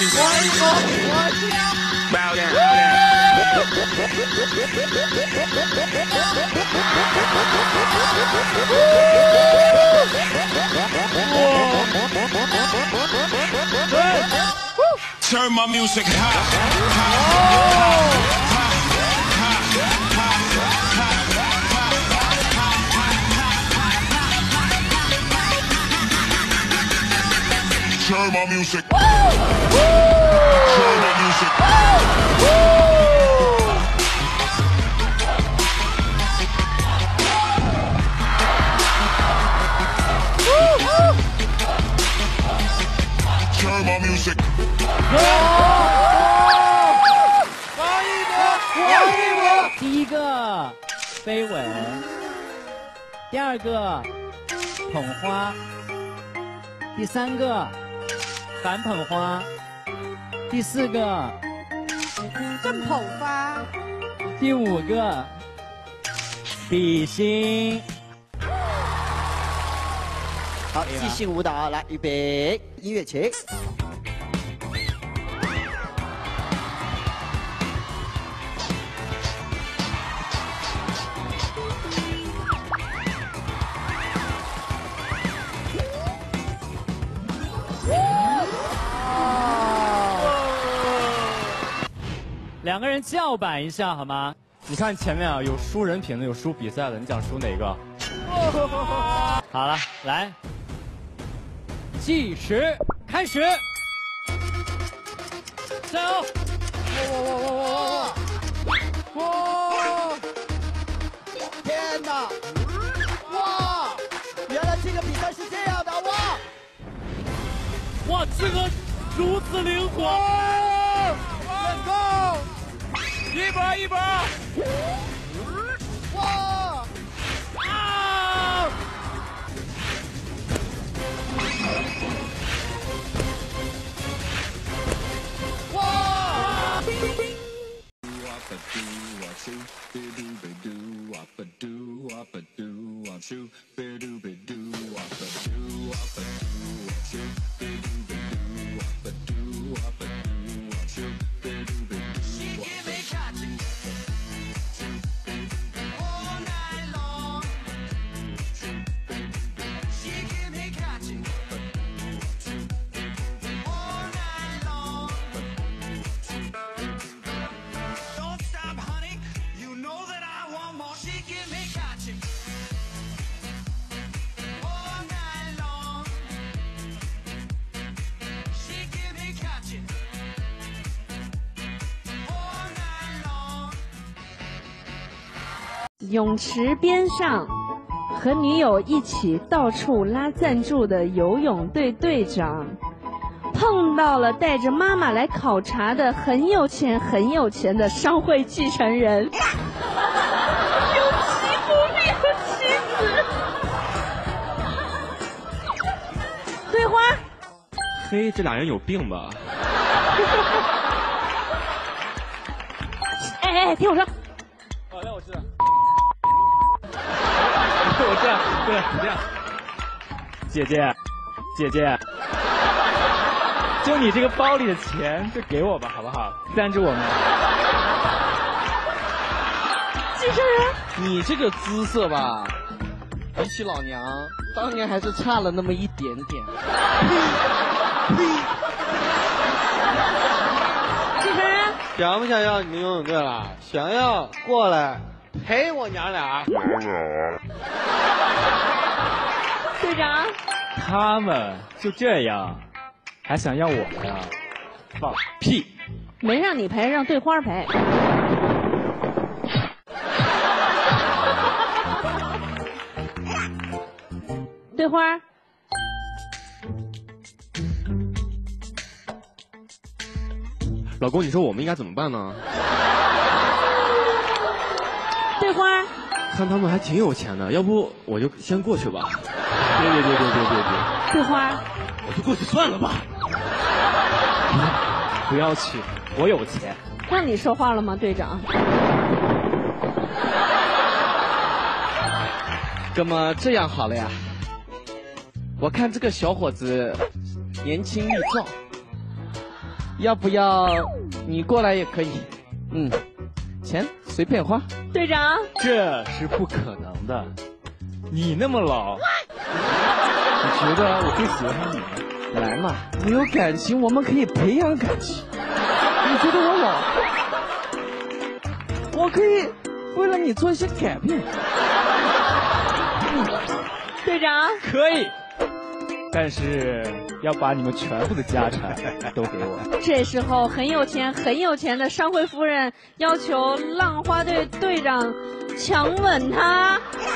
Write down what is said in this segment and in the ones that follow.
Bow down. Turn my music high.Turn my music. Turn my music. Turn my music. 第一个飞吻，第二个捧花，第三个反捧花，第四个正捧花， 第五个比心。 好，即兴舞蹈，来，预备，音乐起。 两个人叫板一下好吗？ 你看前面啊，有输人品的，有输比赛的，你想输哪个？ 好了，来，计时开始，加油！ 哇！天哪！哇！原来这个比赛是这样的哇！ 哇，这个如此灵活！ 能够！ 一波！ 哇！ 啊！ 哇！ 泳池边上，和女友一起到处拉赞助的游泳队队长，碰到了带着妈妈来考察的很有钱的商会继承人，有其不必的妻子。对花， 嘿，这俩人有病吧？ 哎，听我说。 哦，那我知道。我这样，对，这样。姐姐，就你这个包里的钱，就给我吧，好不好？赞助我们。 继承人， 你这个姿色吧，比起老娘当年还是差了那么一点点。 继承人， 想不想要你们游泳队了？想要过来陪我娘俩。 队长， 他们就这样，还想要我呀？放屁！ 没让你陪，让对花陪。对花， 老公，你说我们应该怎么办呢？ 对花， 看他们还挺有钱的，要不我就先过去吧。别！ 对花， 我就过去算了吧。不要去，我有钱。 让你说话了吗，队长？ 那么这样好了呀，我看这个小伙子年轻力壮， 要不要你过来也可以？钱随便花。 队长， 这是不可能的。你那么老，你觉得我会喜欢你吗？ 来嘛，没有感情，我们可以培养感情。你觉得我老？我可以为了你做一些改变。 队长， 可以，但是要把你们全部的家产都给我。 这时候很有钱的商会夫人要求浪花队队长强吻她。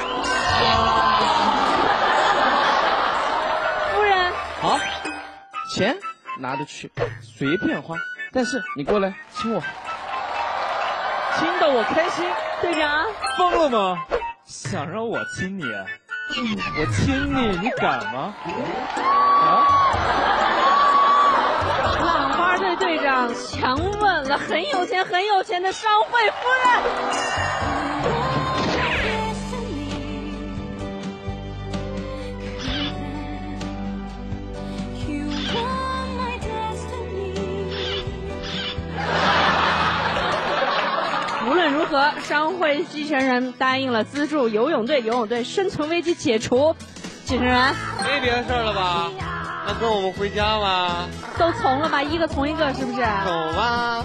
夫人， 好，钱拿着去，随便花。但是你过来亲我，亲得我开心。 队长， 疯了吗？想让我亲你？我亲你，你敢吗？啊！ 浪花队队长强吻了很有钱的商会夫人。无论如何，商会继承人答应了资助游泳队生存危机解除。继承人， 没别的事儿了吧？那跟我们回家吧。 都从了吧，一个从一个，是不是？ 走吧。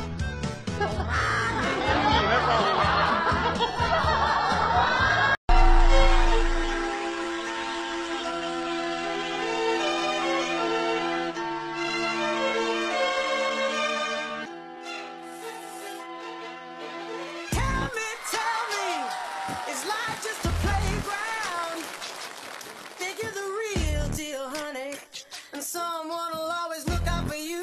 Someone will always look out for you.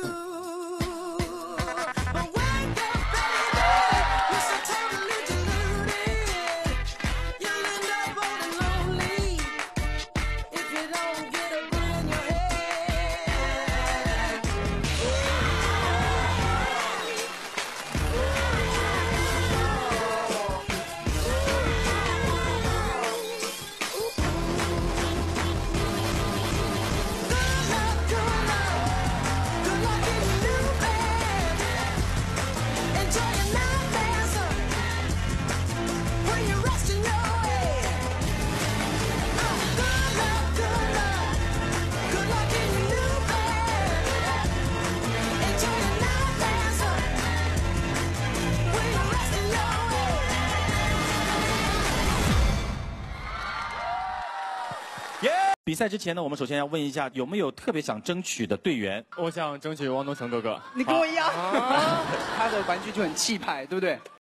But wake up, baby, you're so totally deluded. You'll end up old and lonely if you don't get a bullet in your head. Yeah! 比赛之前呢，我们首先要问一下，有没有特别想争取的队员？ 我想争取汪东城哥哥。 你跟我一样，他的玩具就很气派，对不对？